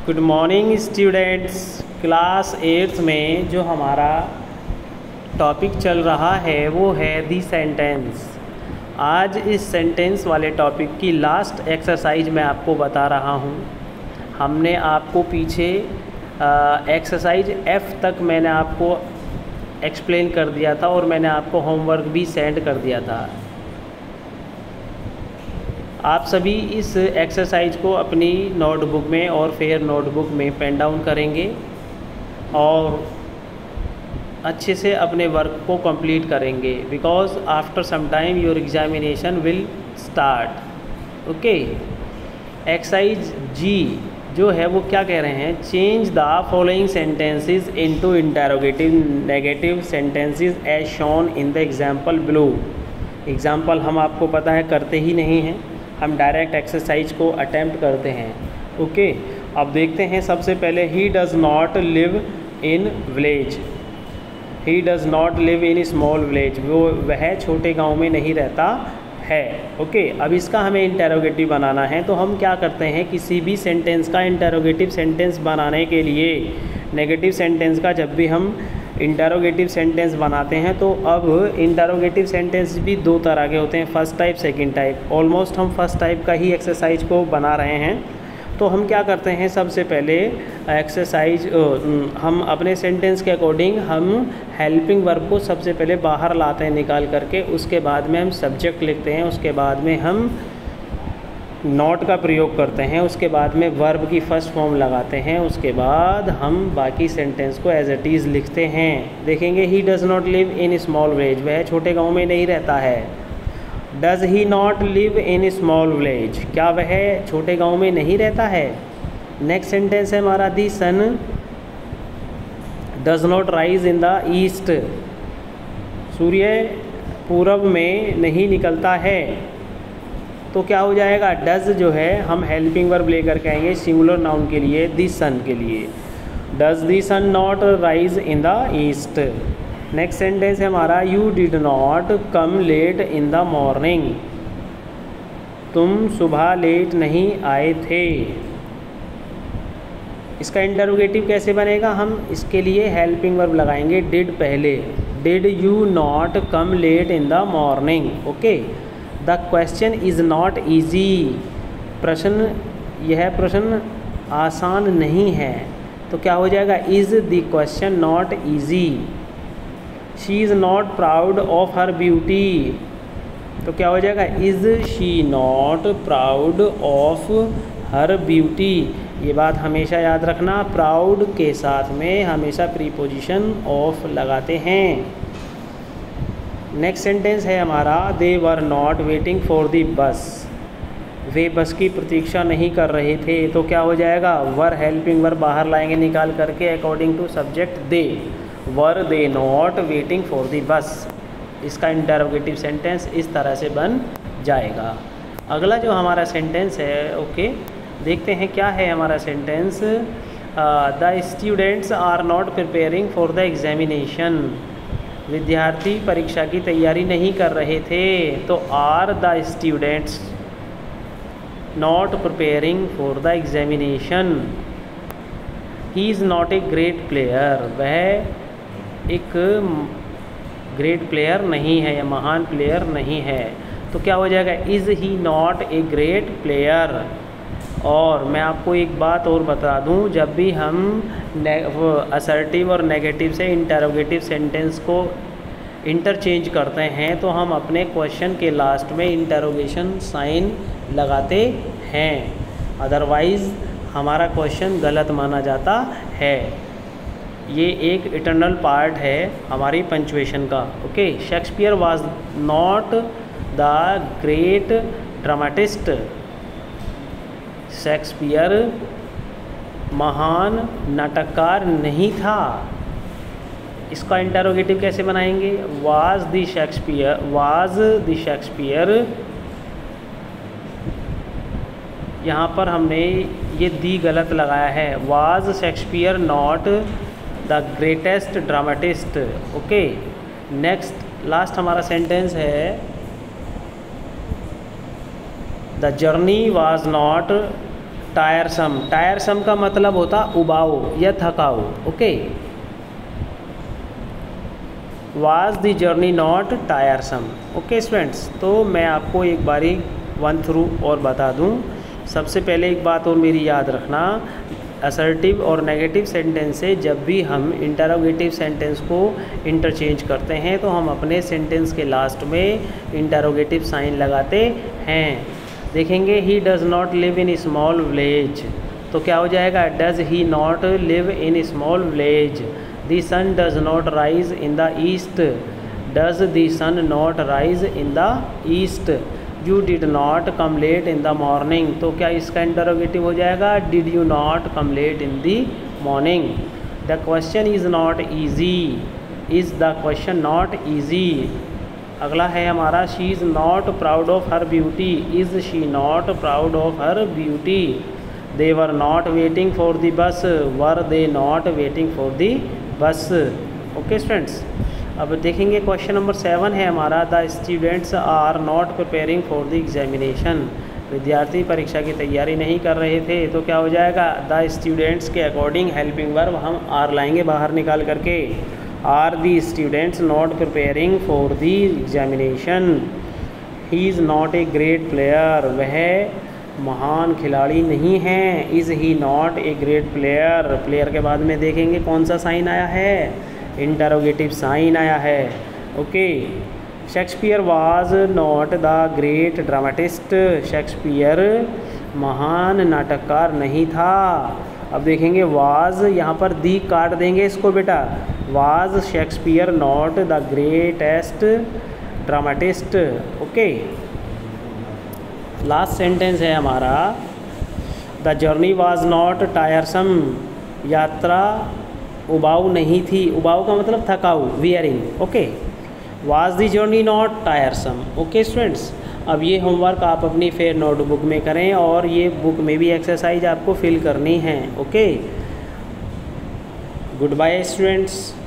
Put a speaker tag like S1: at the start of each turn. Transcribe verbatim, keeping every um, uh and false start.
S1: Good morning students. Class eighth में जो हमारा टॉपिक चल रहा है वो है दी सेंटेंस। आज इस सेंटेंस वाले टॉपिक की लास्ट एक्सरसाइज मैं आपको बता रहा हूँ। हमने आपको पीछे एक्सरसाइज एफ़ तक मैंने आपको एक्सप्लेन कर दिया था और मैंने आपको होमवर्क भी सेंड कर दिया था। आप सभी इस एक्सरसाइज को अपनी नोटबुक में और फिर नोटबुक में पेन डाउन करेंगे और अच्छे से अपने वर्क को कंप्लीट करेंगे, because after some time your examination will start. Okay, exercise G जो है वो क्या कह रहे हैं, change the following sentences into interrogative negative sentences as shown in the example below. Example हम आपको पता है करते ही नहीं हैं, हम डायरेक्ट एक्सरसाइज को अटेम्प्ट करते हैं। ओके, अब देखते हैं। सबसे पहले he does not live in village, he does not live in small village, वो वह छोटे गांव में नहीं रहता है। ओके, अब इसका हमें इंटेरोगेटिव बनाना है, तो हम क्या करते हैं, किसी भी सेंटेंस का इंटेरोगेटिव सेंटेंस बनाने के लिए नेगेटिव सेंटेंस का जब भी हम इंटेरोगेटिव सेंटेंस बनाते हैं तो अब इंटेरोगेटिव सेंटेंस भी दो तरह के होते हैं, first type second type. Almost हम फर्स्ट टाइप का ही एक्सरसाइज को बना रहे हैं। तो हम क्या करते हैं, सबसे पहले एक्सरसाइज हम अपने सेंटेंस के अकॉर्डिंग हम हेल्पिंग वर्ब को सबसे पहले बाहर लाते हैं निकाल करके, उसके बाद में हम सब्जेक्ट लिखते हैं, उसके बाद में हम नॉट का प्रयोग करते हैं, उसके बाद में वर्ब की फर्स्ट फॉर्म लगाते हैं, उसके बाद हम बाकी सेंटेंस को एज इट इज़ लिखते हैं। देखेंगे, he does not live in small village, वह छोटे गांव में नहीं रहता है। Does he not live in small village, क्या वह छोटे गांव में नहीं रहता है। नेक्स्ट सेंटेंस है हमारा, the sun does not rise in the east, सूर्य पूरब में नहीं निकलता है। तो क्या हो जाएगा, डज़ जो है हम हेल्पिंग वर्ब लेकर के आएंगे सिंगुलर नाउन के लिए, दी सन के लिए। Does the sun not rise in the east. Next sentence है हमारा, you did not come late in the morning, तुम सुबह लेट नहीं आए थे। इसका इंटरोगेटिव कैसे बनेगा, हम इसके लिए हेल्पिंग वर्ब लगाएंगे डिड पहले। Did you not come late in the morning. Okay, the question is not easy, प्रश्न यह प्रश्न आसान नहीं है। तो क्या हो जाएगा, is the question not easy. She is not proud of her beauty, तो क्या हो जाएगा, is she not proud of her beauty. ये बात हमेशा याद रखना, प्राउड के साथ में हमेशा प्रीपोजिशन ऑफ लगाते हैं। नेक्स्ट सेंटेंस है हमारा, they were not waiting for the bus, वे बस की प्रतीक्षा नहीं कर रहे थे। तो क्या हो जाएगा, वर हेल्पिंग वर्ब बाहर लाएंगे निकाल करके according to subject they, were they not waiting for the bus. इसका इंटरोगेटिव सेंटेंस इस तरह से बन जाएगा। अगला जो हमारा सेंटेंस है, ओके देखते हैं क्या है हमारा sentence. The students are not preparing for the examination, विद्यार्थी परीक्षा की तैयारी नहीं कर रहे थे। तो are the students not preparing for the examination. He is not a great player, वह एक ग्रेट प्लेयर नहीं है या महान प्लेयर नहीं है। तो क्या हो जाएगा, is he not a great player. और मैं आपको एक बात और बता दूं, जब भी हम असर्टिव और नेगेटिव से इंटरोगेटिव सेंटेंस को इंटरचेंज करते हैं तो हम अपने क्वेश्चन के लास्ट में इंटरोगेशन साइन लगाते हैं, अदरवाइज़ हमारा क्वेश्चन गलत माना जाता है। ये एक इटर्नल पार्ट है हमारी पंचुएशन का। Okay, Shakespeare was not the great dramatist, Shakespeare महान नाटककार नहीं था। इसका इंटरोगेटिव कैसे बनाएंगे, was the Shakespeare, was the Shakespeare, यहाँ पर हमने ये दी गलत लगाया है, was Shakespeare not the greatest dramatist. Okay, next last हमारा सेंटेंस है, the journey was not tiresome, tiresome का मतलब होता उबाऊ या थकाऊ। Okay, was the journey not tiresome. Okay students, तो मैं आपको एक बारी वन थ्रू और बता दूं। सबसे पहले एक बात और मेरी याद रखना, असर्टिव और नेगेटिव सेंटेंस से जब भी हम इंटरोगेटिव सेंटेंस को इंटरचेंज करते हैं तो हम अपने सेंटेंस के लास्ट में इंटरोगेटिव साइन लगाते हैं। देखेंगे he does not live in small village, तो क्या हो जाएगा, does he not live in small village. The sun does not rise in the east, does the sun not rise in the east. You did not come late in the morning, तो क्या इसका interrogative हो जाएगा, did you not come late in the morning. The question is not easy, is the question not easy. अगला है हमारा, she is not proud of her beauty, is she not proud of her beauty. They were not waiting for the bus, were they not waiting for the bus. Okay students, अब देखेंगे question number seven है हमारा, the students are not preparing for the examination, विद्यार्थी परीक्षा की तैयारी नहीं कर रहे थे, तो क्या हो जाएगा, द स्टूडेंट्स के अकॉर्डिंग हेल्पिंग वर्ब हम आर लाएंगे बाहर निकाल करके। Are the students not preparing for the examination. He is not a great player, वह महान खिलाड़ी नहीं है। Is he not a great player, player के बाद में देखेंगे कौन सा साइन आया है, इंटरोगेटिव साइन आया है। Okay, Shakespeare was not the great dramatist, Shakespeare महान नाटककार नहीं था। अब देखेंगे वाज, यहाँ पर दी काट देंगे इसको बेटा, was Shakespeare not the greatest dramatist. Okay, last sentence है हमारा, the journey was not tiresome, यात्रा उबाऊ नहीं थी, उबाऊ का मतलब थकाऊ, wearing. Okay, was the journey not tiresome. Okay students, अब ये होमवर्क आप अपनी फेयर नोटबुक में करें और ये बुक में भी एक्सरसाइज आपको फिल करनी है। Okay, good bye students.